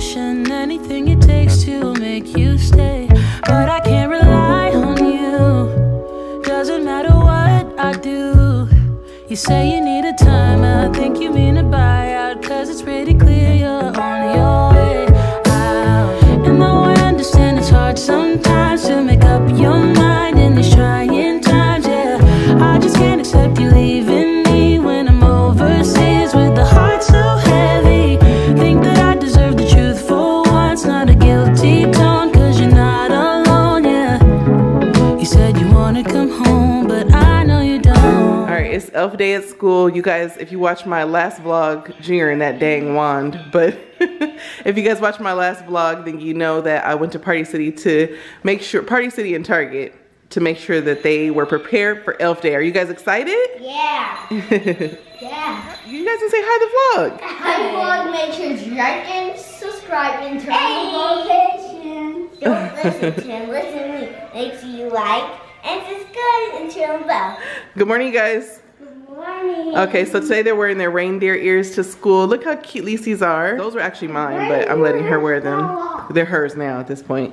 devotion, anything it takes to make you stay. But I can't rely on you, doesn't matter what I do. You say you need a time, I think you mean a buyout, cause it's pretty clear you're on your way out. And though I understand it's hard sometimes to make up your mind in these trying times, yeah, I just can't accept you leaving me when I'm overseas with the heart so heavy. Think that I deserve the truth for once, not a guilty tone, cause you're not alone, yeah. You said you wanna come home, but I know you don't. Alright, it's Elf Day at school. You guys, if you watch my last vlog, Junior and that dang wand, but if you guys watch my last vlog, then you know that I went to Party City to make sure, Party City and Target, to make sure that they were prepared for Elf Day. Are you guys excited? Yeah. Yeah. You guys can say hi to the vlog. Hi vlog, make sure to like and subscribe and turn on notifications. Don't listen to him, listen to me. Make sure you like and subscribe and turn on the bell. Good morning, guys. Good morning. Okay, so today they're wearing their reindeer ears to school. Look how cute Lisi's are. Those were actually mine, but I'm letting her wear them. They're hers now at this point.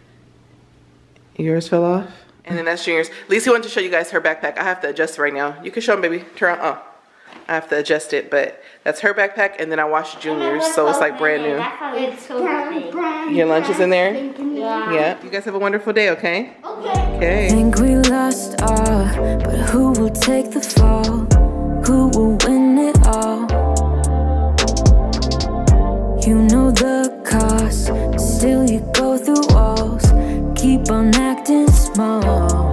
Yours fell off? And then that's Junior's. Lisi wanted to show you guys her backpack. I have to adjust it right now. You can show them, baby. Turn on. Oh, I have to adjust it, but that's her backpack, and then I washed Junior's, so it's like brand new. It's so big. Your lunch is in there? Yeah. Yeah. You guys have a wonderful day, okay? Okay. Okay. Think we lost all, but who will take the fall? Who will win it all? You know the cost, still you go through walls. Keep on acting small.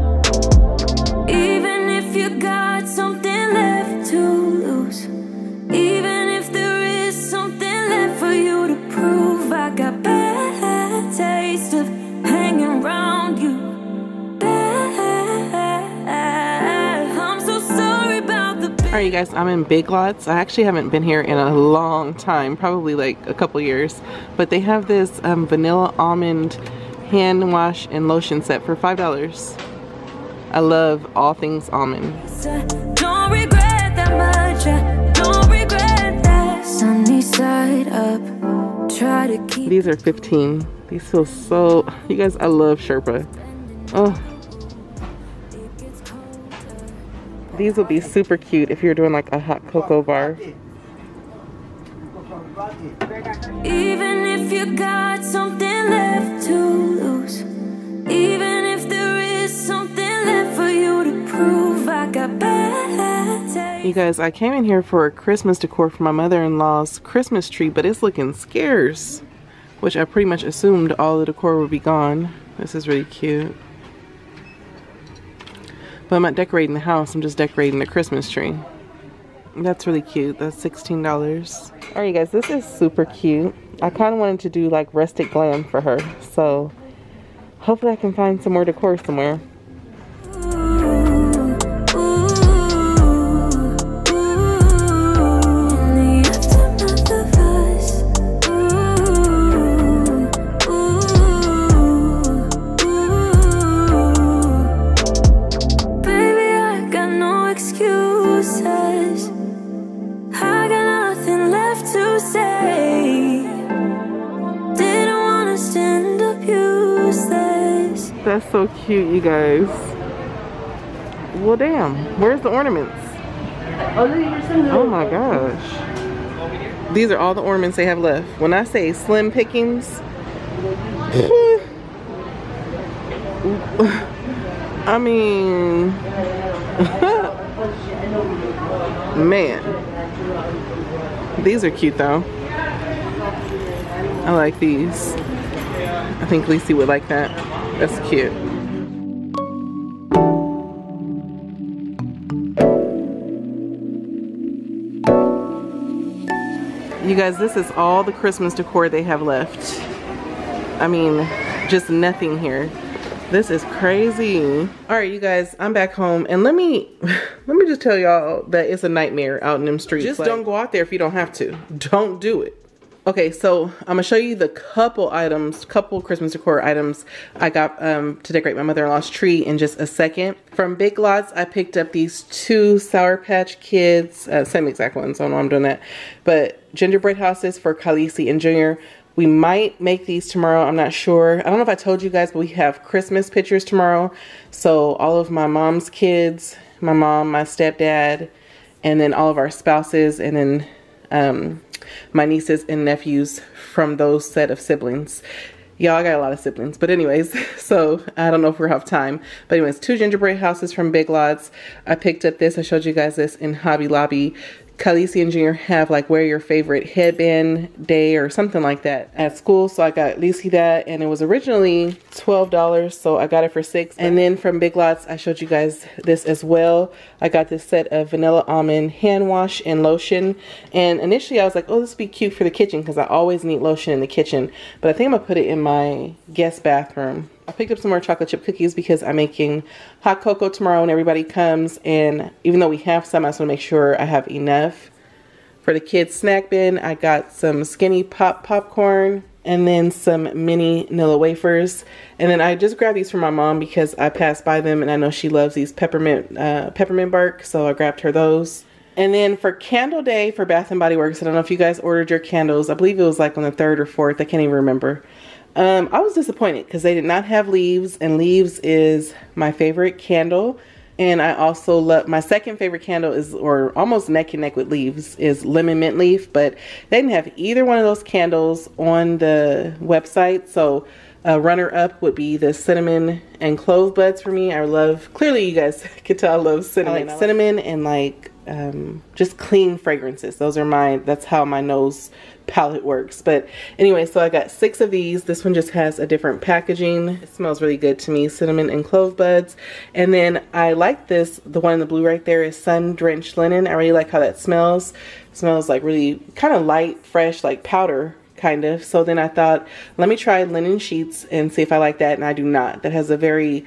Even if you got something left to lose, even if there is something left for you to prove, I got bad taste of hanging around you. I'm so sorry about the Alright, you guys, I'm in Big Lots. I actually haven't been here in a long time, probably like a couple years, but they have this vanilla almond hand wash and lotion set for $5. I love all things almond. Don't regret that much, don't regret that. Sunny side up, try to keep. These are 15. These feel so, you guys, I love Sherpa. Oh. These will be super cute if you're doing like a hot cocoa bar. Even if you got something left to lose, even if there is something left for you to prove, I got bad taste. You guys, I came in here for a Christmas decor for my mother-in-law's Christmas tree, but it's looking scarce, which I pretty much assumed all the decor would be gone. This is really cute. But I'm not decorating the house, I'm just decorating the Christmas tree. That's really cute. That's $16. Alright, you guys, this is super cute. I kind of wanted to do like rustic glam for her, so hopefully I can find some more decor somewhere. That's so cute, you guys. Well, damn. Where's the ornaments? Oh my gosh. These are all the ornaments they have left. When I say slim pickings, I mean, man. These are cute though. I like these. I think Lisi would like that. That's cute. You guys, this is all the Christmas decor they have left. I mean, just nothing here. This is crazy. All right, you guys, I'm back home, and let me just tell y'all that it's a nightmare out in them streets. Just don't go out there if you don't have to. Don't do it. Okay, so I'm gonna show you the couple Christmas decor items I got to decorate my mother-in-law's tree in just a second. From Big Lots, I picked up these two Sour Patch Kids, same exact ones, I don't know why I'm doing that, but gingerbread houses for Khaleesi and Junior. We might make these tomorrow. I'm not sure. I don't know if I told you guys, but we have Christmas pictures tomorrow. So all of my mom's kids, my mom, my stepdad, and then all of our spouses, and then my nieces and nephews from those set of siblings. Y'all, I got a lot of siblings. But anyways, so I don't know if we'll have time. But anyways, 2 gingerbread houses from Big Lots. I picked up this. I showed you guys this in Hobby Lobby. Khaleesi and Junior have like wear your favorite headband day or something like that at school. So I got Lacey that, and it was originally $12. So I got it for $6. And then from Big Lots, I showed you guys this as well. I got this set of vanilla almond hand wash and lotion. And initially I was like, oh, this would be cute for the kitchen because I always need lotion in the kitchen. But I think I'm gonna put it in my guest bathroom. I picked up some more chocolate chip cookies because I'm making hot cocoa tomorrow when everybody comes. And even though we have some, I just want to make sure I have enough. For the kids' snack bin, I got some Skinny Pop popcorn and then some mini Nilla wafers. And then I just grabbed these for my mom because I passed by them and I know she loves these peppermint bark. So I grabbed her those. And then for candle day for Bath & Body Works, I don't know if you guys ordered your candles. I believe it was like on the 3rd or 4th. I can't even remember. I was disappointed because they did not have leaves, and leaves is my favorite candle. And I also love, my second favorite candle is, or almost neck and neck with leaves, is lemon mint leaf, but they didn't have either one of those candles on the website. So runner up would be the cinnamon and clove buds for me. I love, clearly you guys can tell I love cinnamon. I like cinnamon and like just clean fragrances. Those are that's how my nose palette works. But anyway, so I got 6 of these. This one just has a different packaging. It smells really good to me, cinnamon and clove buds. And then I like this, the one in the blue right there is sun drenched linen. I really like how that smells. It smells like really kind of light, fresh, like powder kind of. So then I thought, let me try linen sheets and see if I like that, and I do not. That has a very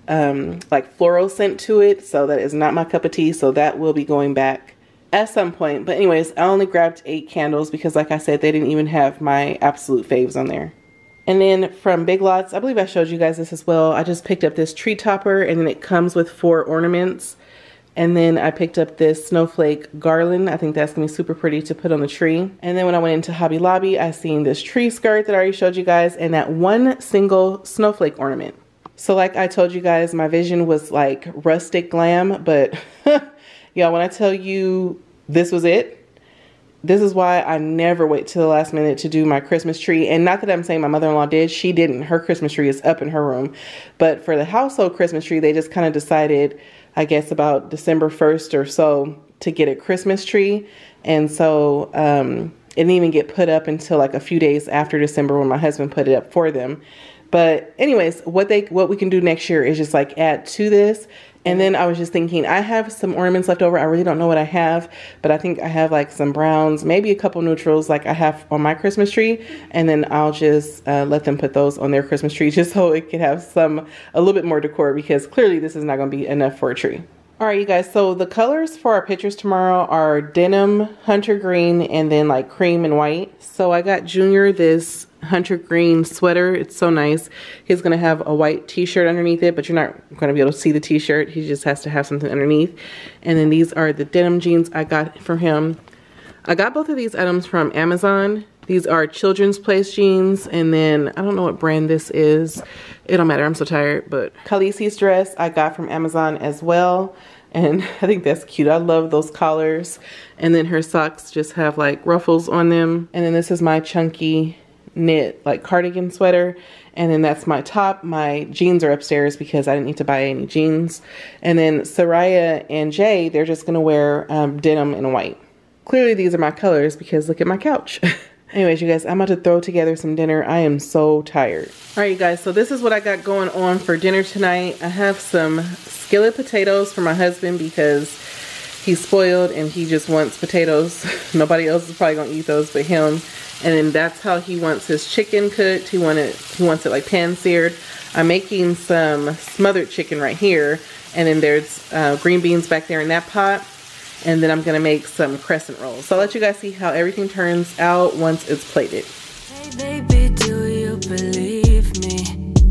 like floral scent to it, so that is not my cup of tea. So that will be going back at some point. But anyways, I only grabbed 8 candles because like I said, they didn't even have my absolute faves on there. And then from Big Lots, I believe I showed you guys this as well. I just picked up this tree topper, and then it comes with 4 ornaments. And then I picked up this snowflake garland. I think that's gonna be super pretty to put on the tree. And then when I went into Hobby Lobby, I seen this tree skirt that I already showed you guys, and that one single snowflake ornament. So like I told you guys, my vision was like rustic glam, but y'all, when I tell you this was it, this is why I never wait till the last minute to do my Christmas tree. And not that I'm saying my mother-in-law did, she didn't. Her Christmas tree is up in her room. But for the household Christmas tree, they just kind of decided, I guess about December 1st or so, to get a Christmas tree. And so it didn't even get put up until like a few days after December when my husband put it up for them. But anyways, what we can do next year is just like add to this. And then I was just thinking, I have some ornaments left over. I really don't know what I have, but I think I have like some browns, maybe a couple neutrals like I have on my Christmas tree. And then I'll just let them put those on their Christmas tree just so it can have a little bit more decor, because clearly this is not going to be enough for a tree. All right, you guys, so the colors for our pictures tomorrow are denim, hunter green, and then like cream and white. So I got Junior this hunter green sweater. It's so nice. He's gonna have a white t-shirt underneath it, but you're not gonna be able to see the t-shirt. He just has to have something underneath. And then these are the denim jeans I got from him. I got both of these items from Amazon. These are Children's Place jeans, and then I don't know what brand this is. It don't matter, I'm so tired. But Khaleesi's dress I got from Amazon as well, and I think that's cute. I love those collars. And then her socks just have like ruffles on them. And then this is my chunky knit like cardigan sweater, and then that's my top. My jeans are upstairs because I didn't need to buy any jeans. And then Soraya and Jay, they're just gonna wear denim and white. Clearly these are my colors because look at my couch. Anyways, you guys, I'm about to throw together some dinner. I am so tired. All right, you guys, so this is what I got going on for dinner tonight. I have some skillet potatoes for my husband because he's spoiled and he just wants potatoes. Nobody else is probably gonna eat those but him. And then that's how he wants his chicken cooked. He wants it like pan seared. I'm making some smothered chicken right here. And then there's green beans back there in that pot. And then I'm gonna make some crescent rolls. So I'll let you guys see how everything turns out once it's plated. Hey baby, do you believe me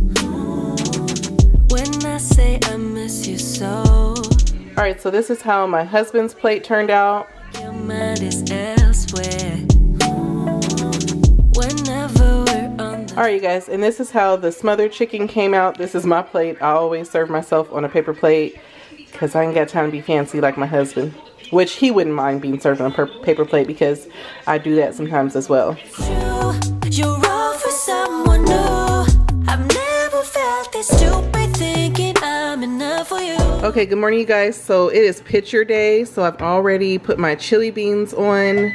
when I say I miss you so? All right, so this is how my husband's plate turned out. Your mind is elsewhere. Whenever Alright you guys, and this is how the smothered chicken came out. This is my plate. I always serve myself on a paper plate because I ain't got time to be fancy like my husband. Which he wouldn't mind being served on a paper plate because I do that sometimes as well. You're all for someone new. I've never felt this stupid thinking I'm enough for you. Okay, good morning you guys. So it is picture day. So I've already put my chili beans on.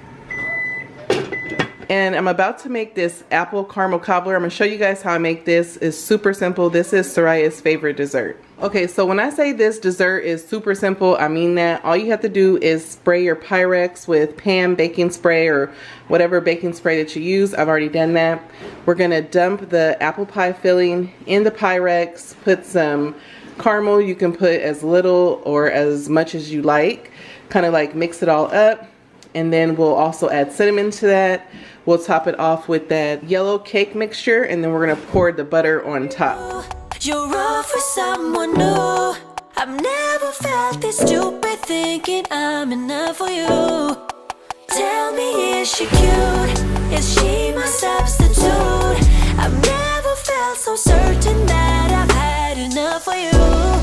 And I'm about to make this apple caramel cobbler. I'm gonna show you guys how I make this. It's super simple. This is Soraya's favorite dessert. Okay, so when I say this dessert is super simple, I mean that. All you have to do is spray your Pyrex with Pam baking spray or whatever baking spray that you use. I've already done that. We're gonna dump the apple pie filling in the Pyrex, put some caramel. You can put as little or as much as you like. Kind of like mix it all up. And then we'll also add cinnamon to that. We'll top it off with that yellow cake mixture, and then we're gonna pour the butter on top. You're all for someone new. I've never felt this stupid thinking I'm enough for you. Tell me, is she cute? Is she my substitute? I've never felt so certain that I've had enough for you.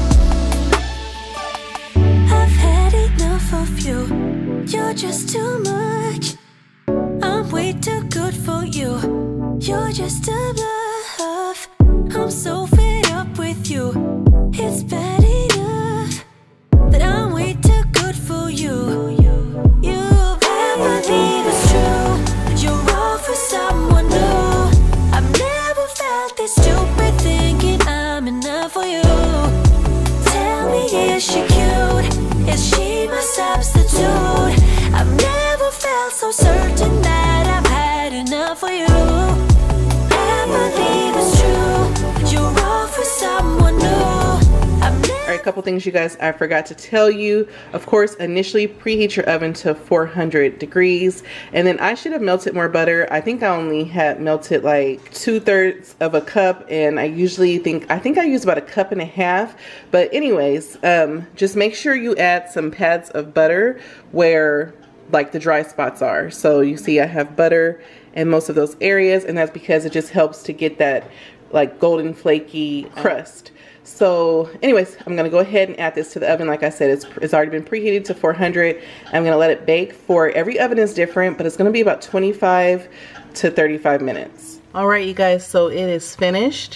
I've had enough of you. You're just too much. I'm way too good for you. You're just a bluff. I'm so fed up with you. It's bad enough that I'm way too good for you. You better believe it's true. You're all for someone new. I've never felt this stupid thinking I'm enough for you. Tell me, is she cute? Is she my substitute? I've never felt so certain that I've had enough for you. I believe it's true. You're all for someone new. Alright, a couple things you guys I forgot to tell you. Of course, initially preheat your oven to 400 degrees. And then I should have melted more butter. I think I only had melted like 2/3 of a cup. And I usually think I use about 1.5 cups. But anyways, just make sure you add some pads of butter where like the dry spots are. So you see I have butter in most of those areas, and that's because it just helps to get that like golden flaky crust. So anyways, I'm gonna go ahead and add this to the oven. Like I said, it's already been preheated to 400. I'm gonna let it bake for, every oven is different, but it's gonna be about 25 to 35 minutes. All right, you guys, so it is finished.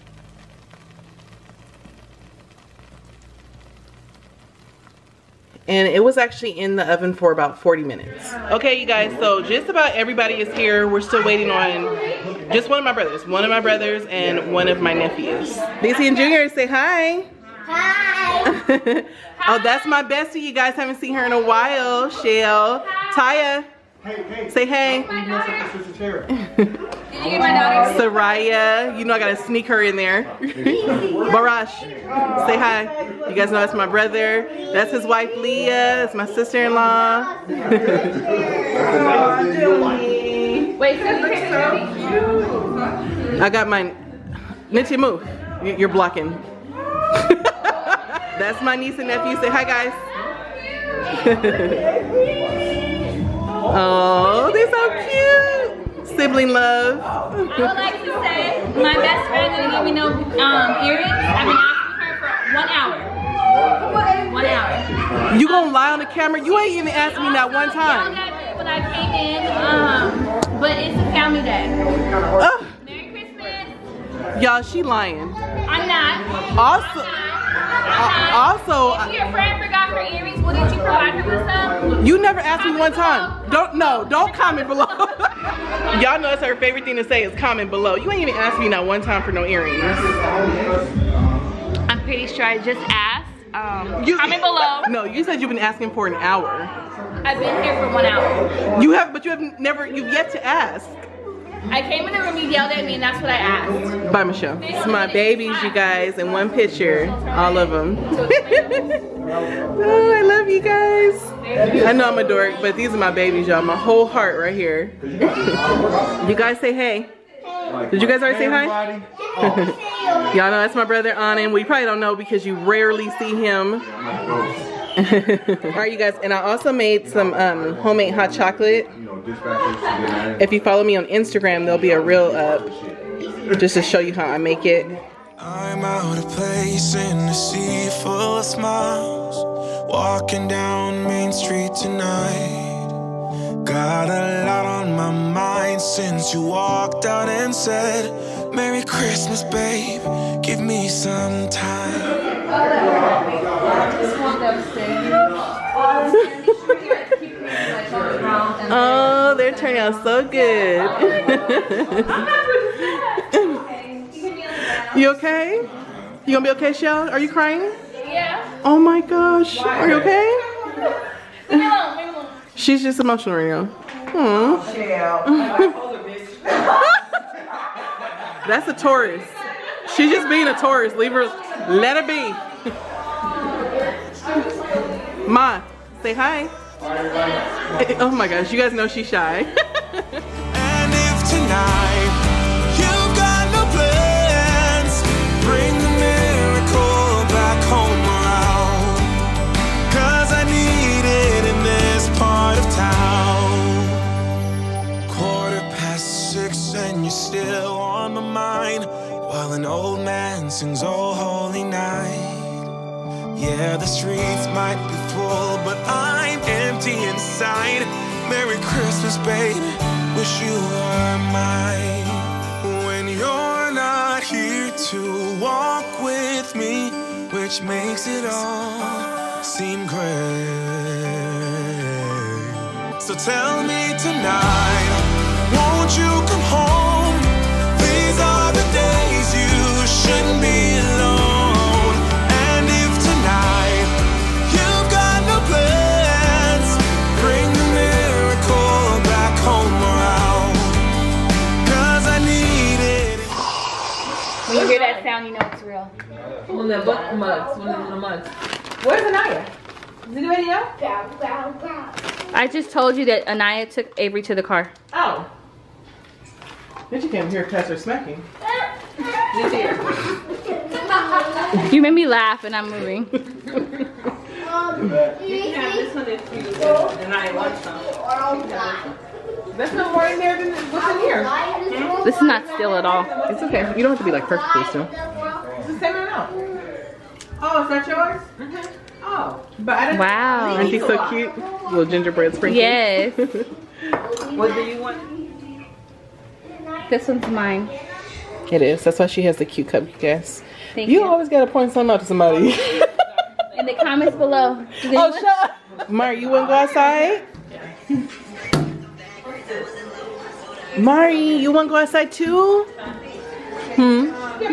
And it was actually in the oven for about 40 minutes. Okay, you guys, so just about everybody is here. We're still waiting on just one of my brothers and one of my nephews. DC and Junior, say hi. Hi. Oh, that's my bestie. You guys haven't seen her in a while. Shell. Taya. Hey. Say hey. Did you get my daughter? Soraya, you know I gotta sneak her in there. Barash, say hi. You guys know that's my brother. That's his wife Leah. That's my sister-in-law. Wait, so you can't I got my Nietzsche move. You're blocking. That's my niece and nephew. Say hi, guys. Oh, they're so cute. Sibling love. I would like to say my best friend didn't give me no earrings. I've been asking her for 1 hour. 1 hour. You gonna lie on the camera? You ain't even asked me that one time. When I came in, but it's a family day. Merry Christmas. Y'all, she lying. I'm not. Also, If your friend forgot her earrings, wouldn't you provide her with some? you never asked me one time. Don't comment below. Y'all know that's her favorite thing to say is comment below. You ain't even asked me not one time for no earrings. I'm pretty sure I just asked. Comment below. No, you said you've been asking for an hour. I've been here for 1 hour. You have, but you've yet to ask. I came in the room, you yelled at me, and that's what I asked. Bye, Michelle. It's my babies, you guys, in one picture. All of them. Oh, I love you guys. I know I'm a dork, but these are my babies, y'all. My whole heart right here. You guys say hey. Did you guys already say hi? Y'all know that's my brother Anand. Well, you probably don't know because you rarely see him. Alright, you guys, and I also made some homemade hot chocolate. If you follow me on Instagram, there'll be a reel up just to show you how I make it. I'm out of place in a sea full of smiles, walking down Main Street tonight. Got a lot on my mind since you walked out and said, Merry Christmas, babe, give me some time. Oh, they're turning out so good. You okay? You gonna be okay, Shell? Are you crying? Yeah. Oh my gosh. Are you okay? Leave me alone, leave me alone. She's just emotional right now. That's a tourist. She's just being a tourist. Leave her. Let her be. Ma, say hi. Oh my gosh, you guys know she's shy. And if tonight you've got no plans, bring the miracle back home around. 'Cause I need it in this part of town. 6:15 and you're still on my mind, while an old man sings Oh Holy Night. Yeah, the streets might be full, but I'm empty inside. Merry Christmas, baby, wish you were mine. When you're not here to walk with me, which makes it all seem great. So tell me tonight, won't you come home? These are the days you shouldn't be alone. When you hear that sound, you know it's real. One of the mugs. One of the mugs. Where's Anaya? Does anybody know? I just told you that Anaya took Avery to the car. Oh. Did you can't hear Pastor smacking? You made me laugh and I'm moving. You can have this one if you Anaya wants some. There's no more in there than what's in here. This is not still at all. It's okay. You don't have to be like perfectly still. It's the same amount. Oh, is that yours? Mm-hmm. Oh, but I didn't. Wow. Aren't these so cute? Little gingerbread sprinkles. Yes. What do you want? This one's mine. It is. That's why she has the cute cup, you guys. Thank You you. always gotta point something out to somebody. In the comments below. Does Oh, anyone- shut up. Mari, you wanna go outside? Mari, you wanna go outside too? Hmm?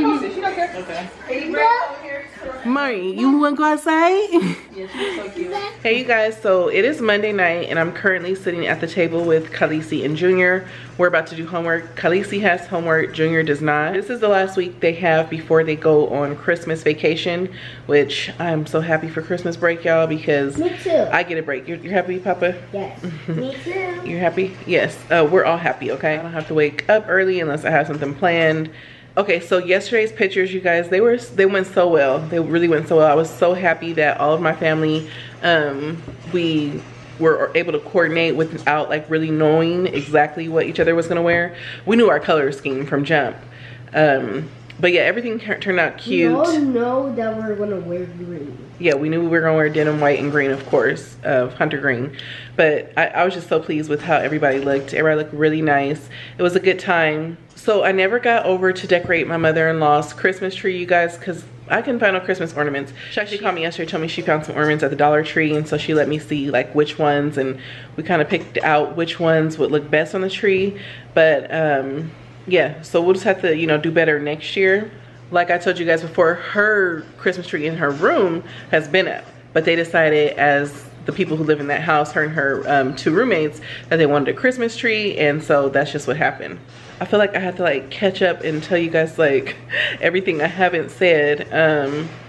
Mari, you wanna go outside? Hey you guys, so it is Monday night and I'm currently sitting at the table with Khaleesi and Junior. We're about to do homework. Khaleesi has homework, Junior does not. This is the last week they have before they go on Christmas vacation, which I'm so happy for Christmas break, y'all, because Me too. I get a break. You're happy, Papa? Yes. Me too. You're happy? Yes. We're all happy, okay? I don't have to wake up early unless I have something planned. Okay, so yesterday's pictures, you guys, they went so well. They really went so well. I was so happy that all of my family, we were able to coordinate without like really knowing exactly what each other was gonna wear. We knew our color scheme from jump. But yeah, everything turned out cute. We all know that we're gonna wear green. Yeah, we knew we were gonna wear denim white and green, of course, hunter green. But I was just so pleased with how everybody looked. Everybody looked really nice. It was a good time. So I never got over to decorate my mother-in-law's Christmas tree, you guys, because I couldn't find no Christmas ornaments. She actually called me yesterday, told me she found some ornaments at the Dollar Tree, and so she let me see like which ones, and we kind of picked out which ones would look best on the tree. But yeah, so we'll just have to, you know, do better next year. Like I told you guys before, her Christmas tree in her room has been up, but they decided, as the people who live in that house, her and her two roommates, that they wanted a Christmas tree, and so that's just what happened. I feel like I have to like catch up and tell you guys like everything I haven't said.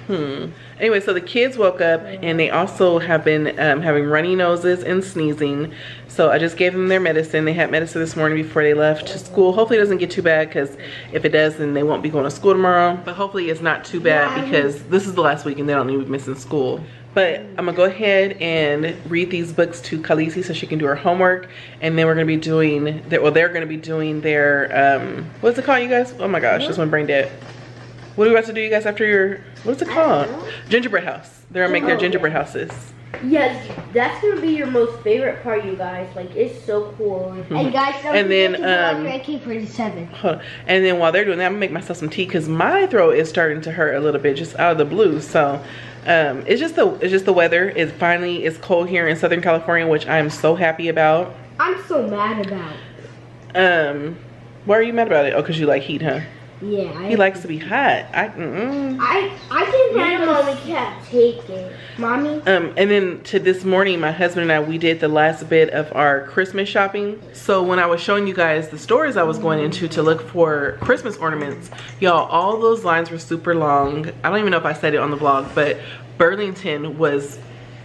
Anyway, so the kids woke up and they also have been having runny noses and sneezing. So I just gave them their medicine. They had medicine this morning before they left to school. Hopefully it doesn't get too bad, because if it does, then they won't be going to school tomorrow. But hopefully it's not too bad, because this is the last week and they don't need to be missing school. But I'm gonna go ahead and read these books to Khaleesi so she can do her homework. And then we're gonna be doing, they're gonna be doing their, what's it called, you guys? Oh my gosh, this one brain dead. What are we about to do, you guys, after your, what's it called? Gingerbread house. They're gonna make their gingerbread houses. Yes, that's gonna be your most favorite part, you guys. Like, it's so cool. And guys, don't And then, forget to watch AK-47. Hold on. And then while they're doing that, I'm gonna make myself some tea, because my throat is starting to hurt a little bit just out of the blue. So it's just the weather. It's cold here in Southern California, which I'm so happy about. I'm so mad about. Why are you mad about it? Oh, because you like heat, huh? Yeah. He likes to be hot. I can handle. Mommy can't take it. Mommy. And then to this morning, my husband and I, we did the last bit of our Christmas shopping. So when I was showing you guys the stores I was going into to look for Christmas ornaments, y'all, all those lines were super long. I don't even know if I said it on the vlog, but Burlington was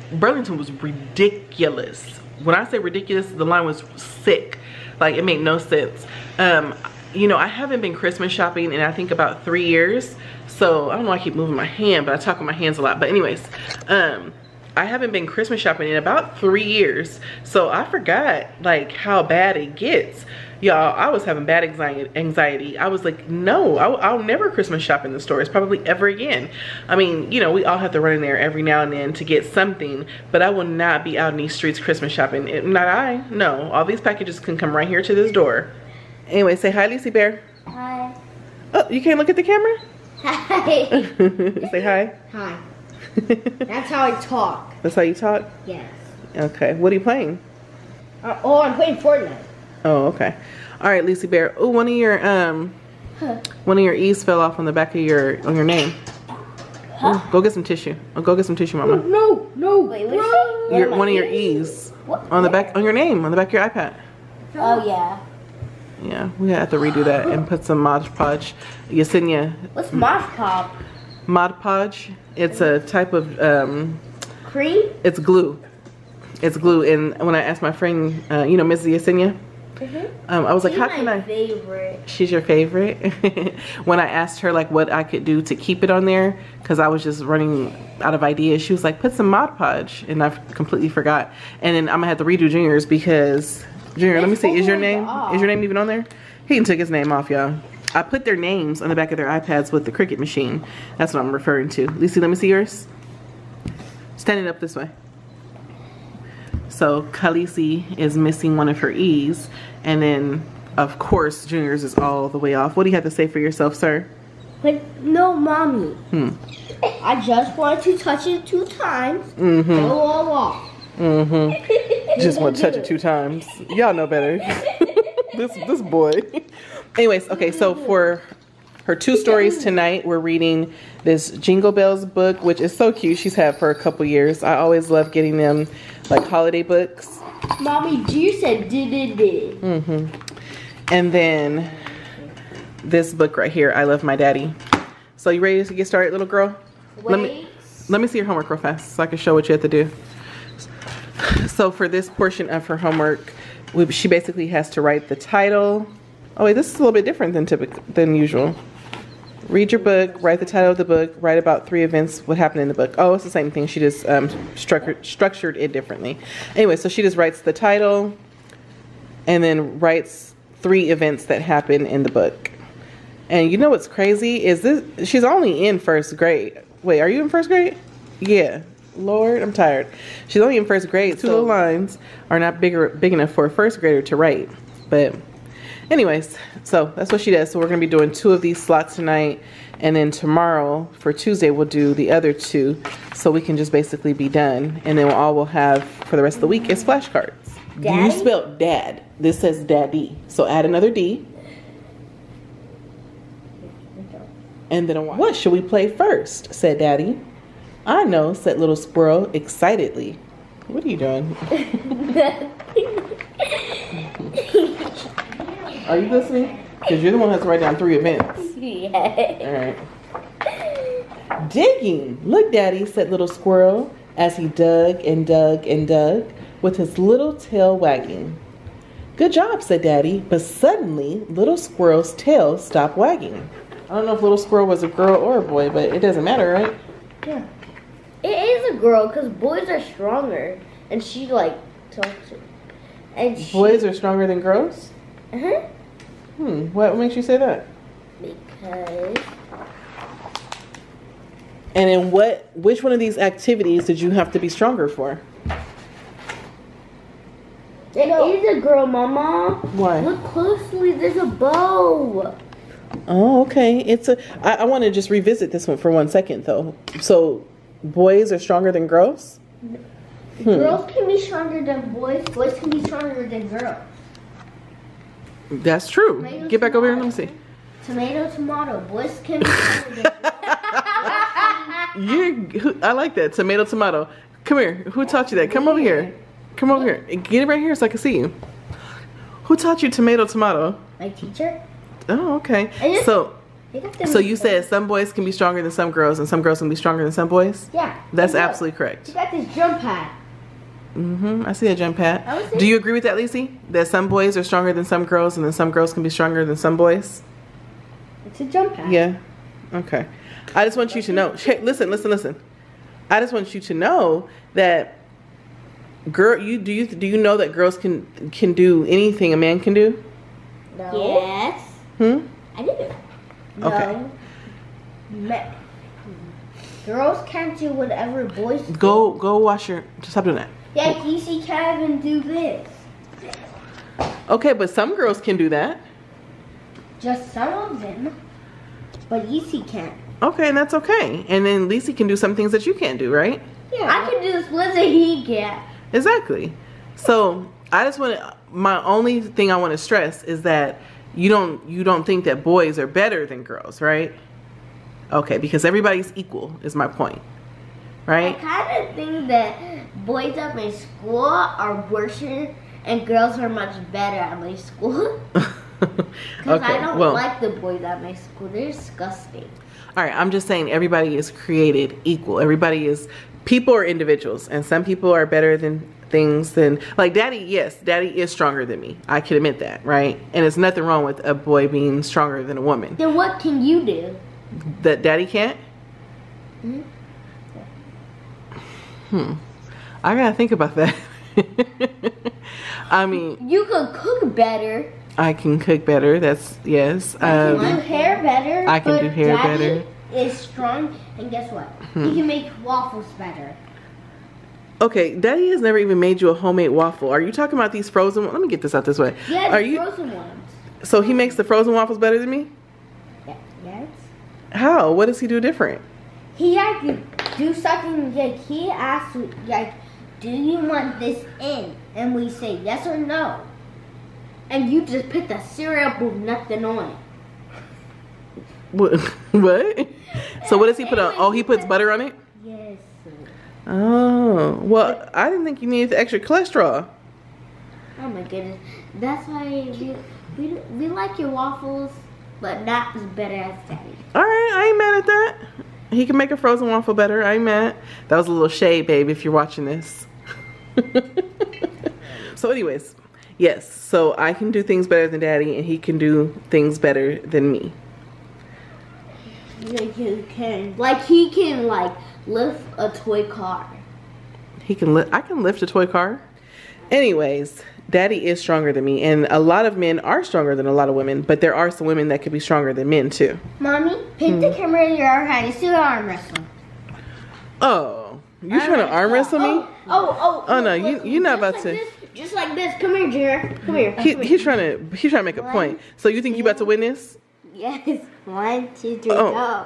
ridiculous. When I say ridiculous, the line was sick. Like, it made no sense. You know, I haven't been Christmas shopping in I think about 3 years. So I don't know why I keep moving my hand, but I talk with my hands a lot. But anyways, I haven't been Christmas shopping in about 3 years. So I forgot like how bad it gets. Y'all, I was having bad anxiety. I was like, no, I'll never Christmas shop in the stores, probably ever again. I mean, you know, we all have to run in there every now and then to get something, but I will not be out in these streets Christmas shopping. No, all these packages can come right here to this door. Anyway, say hi, Lacey Bear. Hi. Oh, you can't look at the camera? Hi. Say hi. Hi. That's how I talk. That's how you talk? Yes. Okay, what are you playing? I'm playing Fortnite. Oh, okay. All right, Lacey Bear. Oh, one of your E's fell off on the back of your name. Ooh, go get some tissue. Oh, go get some tissue, Mama. No. Wait, what is it? One of your E's on the back, on your name, on the back of your iPad. Oh, yeah. Yeah, we have to redo that and put some Mod Podge. Yesenia. What's Mod Pop? Mod Podge. It's a type of Cream? It's glue. It's glue. And when I asked my friend, you know, Mrs. Yesenia, I was like, how can I? Favorite. She's your favorite. When I asked her like what I could do to keep it on there, because I was just running out of ideas, she was like, put some Mod Podge, and I completely forgot. And then I'm gonna have to redo Junior's, because Junior, let me see, is your name even on there? He took his name off, y'all. I put their names on the back of their iPads with the Cricut machine. That's what I'm referring to. Lacey, let me see yours. Stand it up this way. So Khaleesi is missing one of her E's, and then of course Junior's is all the way off. What do you have to say for yourself, sir? But no, Mommy. I just wanted to touch it 2 times. Go all off. Just want to touch it 2 times. Y'all know better. this boy. Anyways, okay, so for her 2 stories tonight, we're reading this Jingle Bells book, which is so cute. She's had for a couple years. I always love getting them like holiday books. Mommy, you said did. And then this book right here, I Love My Daddy. So you ready to get started, little girl? Wait. Let me see your homework real fast so I can show what you have to do. So for this portion of her homework, she basically has to write the title. Oh wait, this is a little bit different than usual. Read your book, write the title of the book, write about 3 events, what happened in the book. Oh, it's the same thing. She just structured it differently. Anyway, so she just writes the title and then writes 3 events that happen in the book. And you know what's crazy is this? She's only in 1st grade. Wait, are you in 1st grade? Yeah. Lord, I'm tired. She's only in 1st grade. 2 little lines are not big enough for a 1st grader to write. But anyways, so that's what she does. So we're going to be doing 2 of these slots tonight. And then tomorrow, for Tuesday, we'll do the other 2. So we can just basically be done. And then all we'll have for the rest of the week is flashcards. Daddy? You spelled dad. This says daddy. So add another D. And then what should we play first? Said Daddy. I know, said Little Squirrel excitedly. What are you doing? Are you listening? Because you're the one who has to write down 3 events. Yeah. All right. digging. Look, Daddy, said little squirrel as he dug and dug and dug with his little tail wagging. Good job, said Daddy, but suddenly little squirrel's tail stopped wagging. I don't know if little squirrel was a girl or a boy, but it doesn't matter, right? Yeah. It is a girl because boys are stronger. And she like talks to. And Boys are stronger than girls? Uh-huh. What makes you say that? Because. And in which one of these activities did you have to be stronger for? It is a girl, Mama. Why? Look closely, there's a bow. Oh, okay. I want to just revisit this one for 1 second, though. So, boys are stronger than girls? Girls can be stronger than boys. Boys can be stronger than girls. That's true. Tomato, Get back over here and let me see. Tomato, tomato. Boys can be stronger than I like that. Tomato, tomato. Come here. Who taught you that? Come over here. Come over here. Get it right here so I can see you. Who taught you tomato, tomato? My teacher. Oh, okay. So you said some boys can be stronger than some girls and some girls can be stronger than some boys? Yeah. That's absolutely correct. You got this jump pad. I see a jump pad. Do you agree with that, Lacey? That some boys are stronger than some girls and then some girls can be stronger than some boys? It's a jump pad. Yeah. Okay. I just want you to know. Hey, listen. I just want you to know that do you know that girls can do anything a man can do? No. Yes. I do. Okay. No. Girls can't do whatever boys do. Go wash your. Stop doing that. Yeah, Yeezy can't even do this. Okay, but some girls can do that. Just some of them. But Yeezy can't. Okay, and that's okay. And then Lacey can do some things that you can't do, right? Yeah. I can do the splits that he can't. Exactly. So I just want to. My only thing I want to stress is that you don't think that boys are better than girls, right? Okay, because everybody's equal is my point, right? I kind of think that boys at my school are worse and girls are much better at my school. Because I don't like the boys at my school. They're disgusting. All right, I'm just saying everybody is created equal. People are individuals, and some people are better than things than, like Daddy, yes, Daddy is stronger than me. I can admit that, right? And there's nothing wrong with a boy being stronger than a woman. Then what can you do? That Daddy can't? I gotta think about that. I mean, you can cook better. I can cook better. That's yes. I can do hair better. I can do hair better. Is strong, and guess what? He can make waffles better. Okay, Daddy has never even made you a homemade waffle. Are you talking about these frozen ones? Let me get this out this way. Yeah, the frozen ones. So he makes the frozen waffles better than me? Yes. How? What does he do different? He had to do something like he asked, like, do you want this in? And we say yes or no. And you just put the syrup with nothing on it. What? So what does he put on? Oh, he puts butter on it? Yes. Oh, well, I didn't think you needed the extra cholesterol. Oh my goodness. That's why we like your waffles, but not as better as Daddy. All right, I ain't mad at that. He can make a frozen waffle better. I ain't mad. That was a little shade, babe, if you're watching this. So anyways, yes, so I can do things better than Daddy, and he can do things better than me. Like he can lift a toy car. I can lift a toy car. Anyways, Daddy is stronger than me, and a lot of men are stronger than a lot of women, but there are some women that could be stronger than men too. Mommy, pick the camera in your hand and still arm wrestle. Oh, you trying to arm wrestle me? Oh no, you're not about to. Just like this. Come here, Junior. Come here. He's trying to make a point. So you think you about to win this? Yes. 1, 2, 3, go.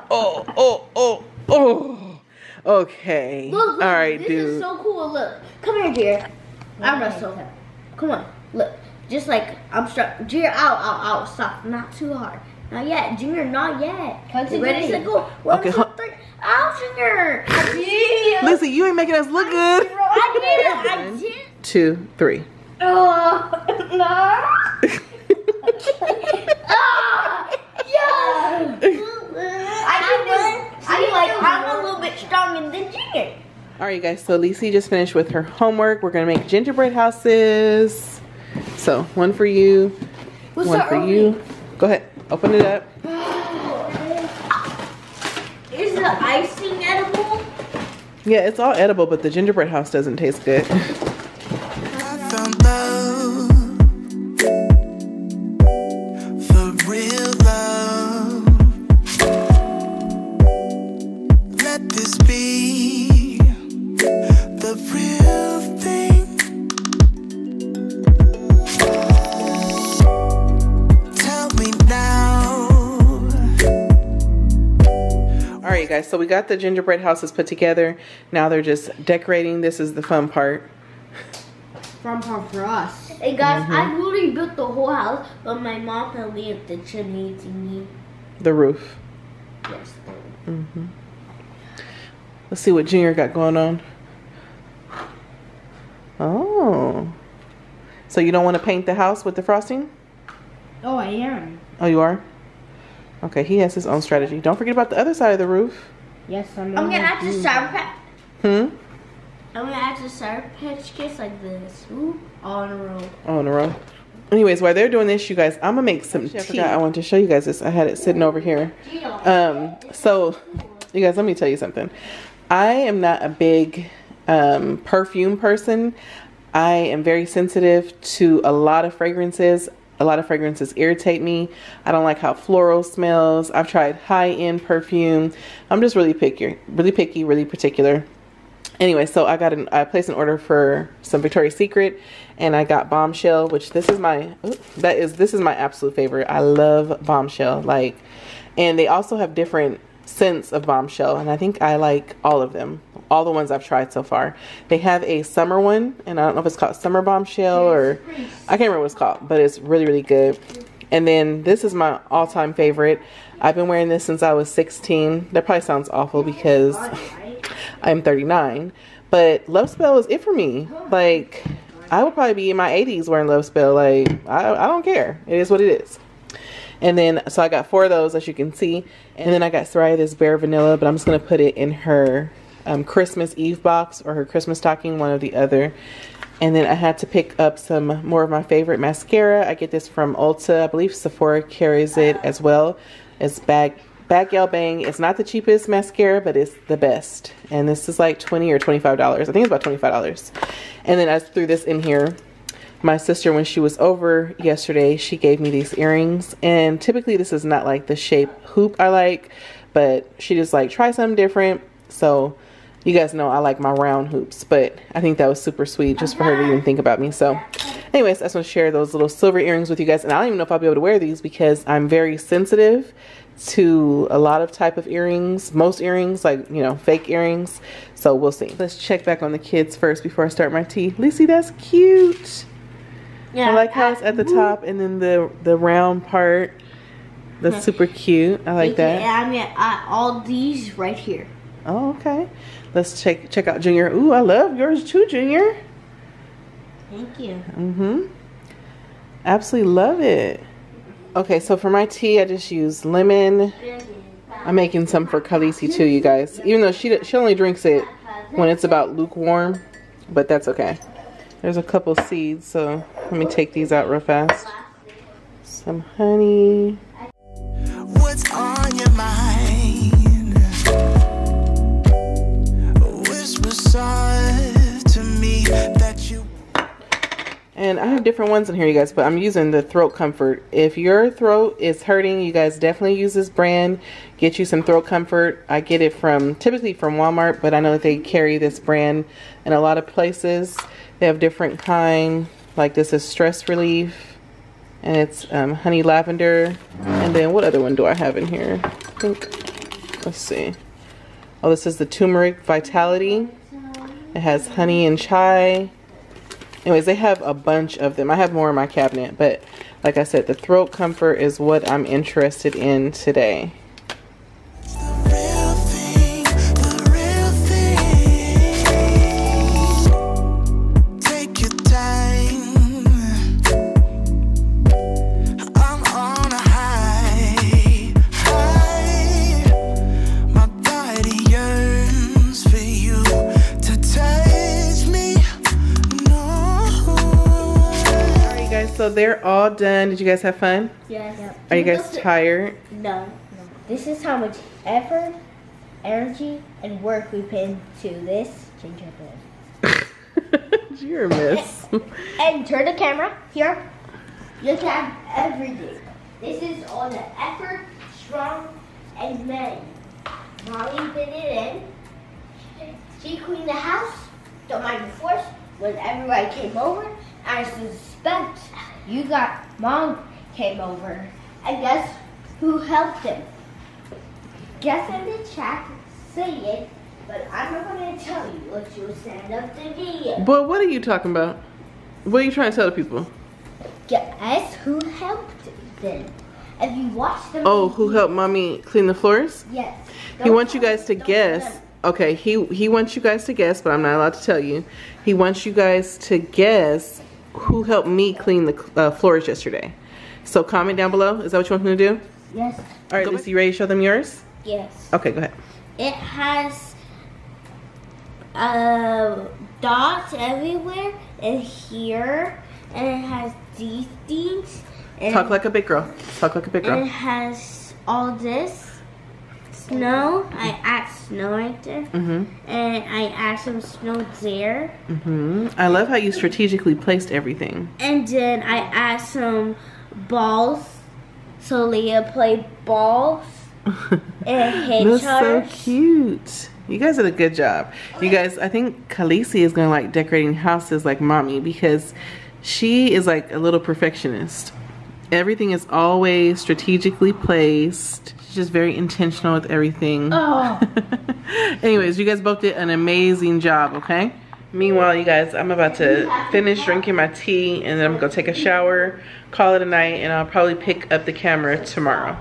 Oh. Okay. Look, all right, this dude. This is so cool. Look. Come here, dear. I'm wrestle him. Come on. Look. Just like I'm stuck. Junior, out. Stop. Not too hard. Not yet. Junior, not yet. Ready to go. 1, 2, 3. Out, Junior. Listen, you ain't making us look good. I did. 1, 2, 3. Oh, no. Yeah. I I feel like I'm a little bit stronger than Junior. All right, you guys, so Lisi just finished with her homework. We're gonna make gingerbread houses. So one for you, one for you. Go ahead, open it up. Is the icing edible? Yeah, it's all edible, but the gingerbread house doesn't taste good. I found love, the real love. Let this be the real thing. Tell me now. All right, guys, so we got the gingerbread houses put together. Now they're just decorating. This is the fun part. Fun part for us. Hey guys, I literally built the whole house, but my mom helped me with the chimney thingy. The roof. Yes. Let's see what Junior got going on. Oh. So you don't want to paint the house with the frosting? Oh, I am. Oh, you are? Okay, he has his own strategy. Don't forget about the other side of the roof. Yes, I'm gonna add the Sour Patch. Hmm? I'm gonna add the Sour Patch Kids like this. Ooh, all in a row. Oh, in a row. Anyways, while they're doing this, you guys, I'm gonna make some tea. I wanted to show you guys this. I had it sitting over here. So, you guys, let me tell you something. I am not a big perfume person. I am very sensitive to a lot of fragrances. A lot of fragrances irritate me. I don't like how floral smells. I've tried high-end perfume. I'm just really picky, really particular. Anyway, so I placed an order for some Victoria's Secret, and I got Bombshell, which this is my absolute favorite. I love Bombshell, like, and they also have different scents of Bombshell, and I think I like all of them, all the ones I've tried so far. They have a summer one, and I don't know if it's called Summer Bombshell or I can't remember what it's called, but it's really, really good. And then this is my all-time favorite. I've been wearing this since I was 16. That probably sounds awful because I'm 39, but Love Spell is it for me. Like, I would probably be in my 80s wearing Love Spell. Like, I don't care. It is what it is. And then, so I got 4 of those, as you can see. And then I got Soraya this Bare Vanilla, but I'm just going to put it in her Christmas Eve box or her Christmas stocking, one or the other. And then I had to pick up some more of my favorite mascara. I get this from Ulta. I believe Sephora carries it as well. It's Baguette Bang. It's not the cheapest mascara, but it's the best. And this is like $20 or $25. I think it's about $25. And then I threw this in here. My sister, when she was over yesterday, she gave me these earrings. And typically this is not like the shape hoop I like, but she just like, try something different. So you guys know I like my round hoops, but I think that was super sweet just for her to even think about me. So anyways, I just want to share those little silver earrings with you guys. And I don't even know if I'll be able to wear these because I'm very sensitive to a lot of type of earrings, most earrings, like, you know, fake earrings. So we'll see. Let's check back on the kids first before I start my tea. Lisi, that's cute. Yeah, I like how it's at the top and then the round part. That's super cute. I like that. Yeah, I mean, all these right here. Oh, okay. Let's check out Junior. Ooh, I love yours too, Junior. Thank you. Absolutely love it. Okay, so for my tea, I just use lemon. I'm making some for Khaleesi too, you guys. Even though she only drinks it when it's about lukewarm, but that's okay. There's a couple seeds, so let me take these out real fast. Some honey. What's on your mind? Whisper soft to me that you. And I have different ones in here, you guys, but I'm using the Throat Comfort. If your throat is hurting, you guys definitely use this brand. Get you some Throat Comfort. I get it typically from Walmart, but I know that they carry this brand in a lot of places. They have different kind, like this is Stress Relief, and it's honey lavender. And then what other one do I have in here? I think, let's see. Oh, this is the Turmeric Vitality. It has honey and chai. Anyways, they have a bunch of them. I have more in my cabinet, but like I said, the Throat Comfort is what I'm interested in today. so they're all done. Did you guys have fun? Yes. Yep. Are you guys tired? No. This is how much effort, energy, and work we put into this gingerbread. You're a mess. And turn the camera here. You have everything. This is all the effort, strong, and money. Mommy put it in. She cleaned the house. Don't mind the floors. When everybody came over, I suspect you got Mom came over. And guess who helped him? Guess in the chat, say it, but I'm not going to tell you what you send up the video. But what are you talking about? What are you trying to tell the people? Guess who helped them? If you watch the Oh, who helped Mommy clean the floors? Yes. He wants you guys to guess. Okay, he wants you guys to guess, but I'm not allowed to tell you. He wants you guys to guess who helped me clean the floors yesterday. So comment down below. Is that what you want me to do? Yes. All right, Lucy, you ready to show them yours? Yes. Okay, go ahead. It has dots everywhere and here, and it has these things. And Talk like a big girl. Talk like a big and it girl. has all this snow. I add snow right there. Mm-hmm. And I add some snow there. Mm-hmm. I love how you strategically placed everything. And then I add some balls. So Leah play balls. And That's so hedgehogs. cute. You guys did a good job. You guys, I think Khaleesi is gonna like decorating houses like Mommy because she is like a little perfectionist. Everything is always strategically placed. She's just very intentional with everything. Oh. Anyways, you guys both did an amazing job, okay? Meanwhile, you guys, I'm about to finish drinking my tea and then I'm gonna take a shower, call it a night, and I'll probably pick up the camera tomorrow.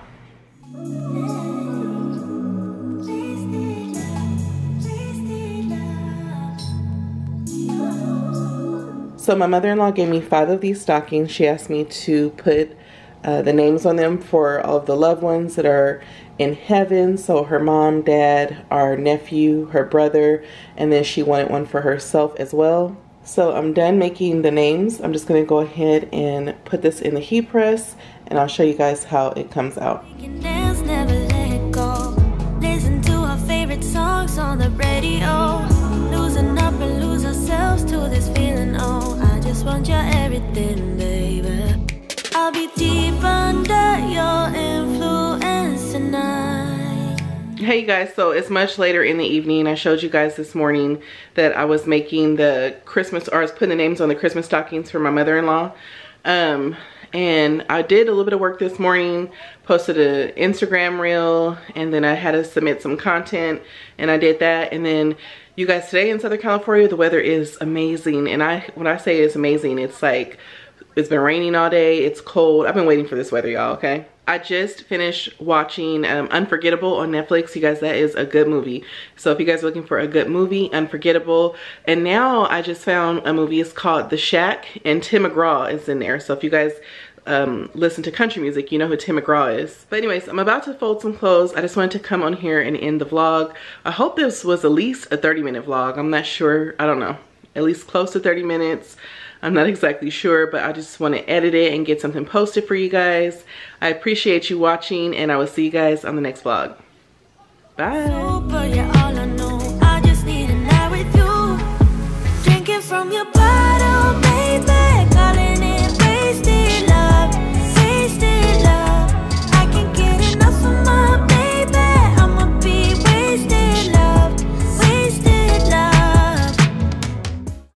So my mother-in-law gave me 5 of these stockings. She asked me to put the names on them for all of the loved ones that are in heaven. So her mom, dad, our nephew, her brother, and then she wanted one for herself as well. So I'm done making the names. I'm just gonna go ahead and put this in the heat press and I'll show you guys how it comes out. We can dance, never let it go. Listen to our favorite songs on the radio. Losing up and lose ourselves to this feeling. Oh, I just want your everything, baby. I'll be deep under your influence tonight. Hey you guys, so it's much later in the evening. I showed you guys this morning that I was making the Christmas, or I was putting the names on the Christmas stockings for my mother-in-law. And I did a little bit of work this morning, posted an Instagram reel, and then I had to submit some content, and I did that. And then you guys, today in Southern California, the weather is amazing. And when I say it's amazing, it's like, it's been raining all day, it's cold. I've been waiting for this weather, y'all, okay? I just finished watching Unforgettable on Netflix. You guys, that is a good movie. So if you guys are looking for a good movie, Unforgettable. And now I just found a movie, it's called The Shack, and Tim McGraw is in there. So if you guys listen to country music, you know who Tim McGraw is. But anyways, I'm about to fold some clothes. I just wanted to come on here and end the vlog. I hope this was at least a 30-minute vlog. I'm not sure, I don't know. At least close to 30 minutes. I'm not exactly sure, but I just want to edit it and get something posted for you guys. I appreciate you watching, and I will see you guys on the next vlog. Bye. Super, yeah.